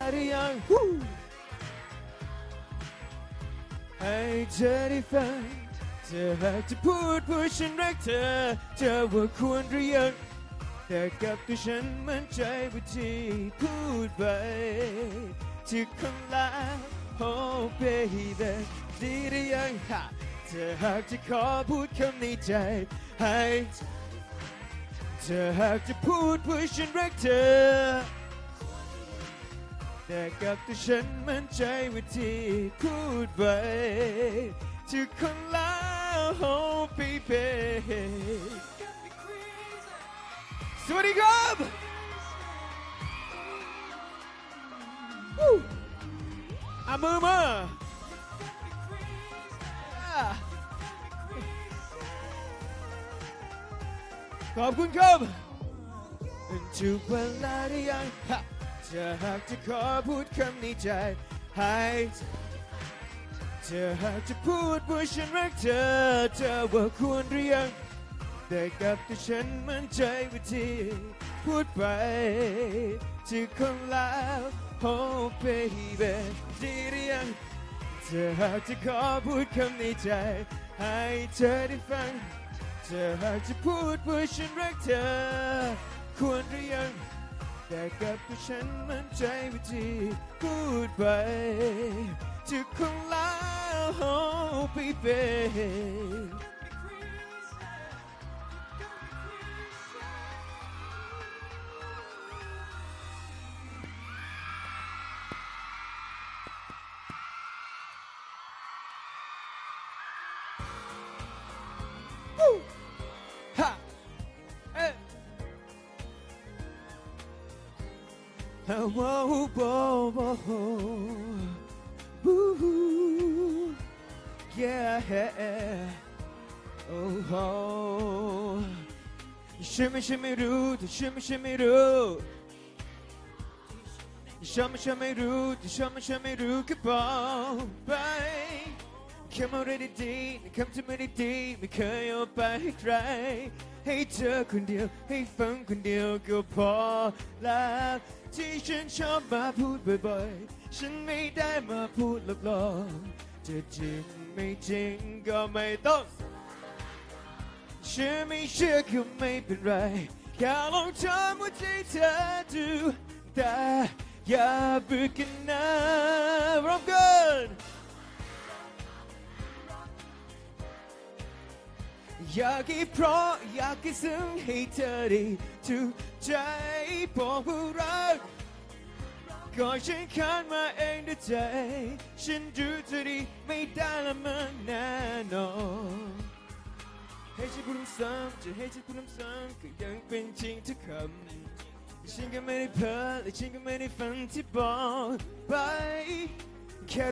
ได้ยังให้เธอได้ฟังเธอหากจะพูดว่าฉันรักเธอเธอว่าควรหรือยังแต่กับตัวฉันมั่นใจว่าที่พูดไปที่คนละOh baby ดีหรือยังเธอหากจะขอพูดคำในใจให้เธอหากจะพูดว่าฉันรักเธอแต่กับตัวฉันมั่นใจว่าที่พูดไปทุกคนแล้ว Oh baby สวัสดีครับอามือมาขอบคุณครับทุกเวลาได้ยังจะหากจะขอพูดคำในใจให้เธอหากจะพูดว่าฉันรักเธอเธอว่าควรหรือยังแต่กับตัวฉันมั่นใจว่าที่พูดไปที่คนแล้ว Oh baby ดีหรือยังเธอหากจะขอพูดคำในใจให้เธอได้ฟังเธอหากจะพูดว่าฉันรักเธอควรหรือยังแต่กับตัวฉันมั่นใจว่าที่พูดไปทุกคนแล้ว Oh baby Whoa, whoa, whoa, ooh, yeah, oh, oh. ฉันไม่รู้แต่ฉันไม่รู้ฉันไม่รู้แต่ฉันไม่รู้ก็บอกไปคำอะไรดีๆคำที่ไม่ได้ดีไม่เคยเอาไปให้ใครให้เธอคนเดียวให้ฟังคนเดียวก็พอแล้วที่ฉันชอบมาพูดบ่อยๆฉันไม่ได้มาพูดหลอกๆจะจริงไม่จริงก็ไม่ต้องเชื่อไม่เชื่อก็ไม่เป็นไรแค่ลองทำว่าใจเธอดูแต่อย่าเบื่อกันนะพร้อมกันอยากให้เพราะอยากให้ซึ้งให้เธอได้ถูกใจบอกว่ารักก็ฉันขาดมาเองด้วยใจฉันดูจะดีไม่ได้ละมันแน่นอนให้ฉันพูดซ้ำจะให้ฉันพูดซ้ำก็ยังเป็นจริงทุกคำฉันก็ไม่ได้เพ้อและฉันก็ไม่ได้ฝันที่บอกไป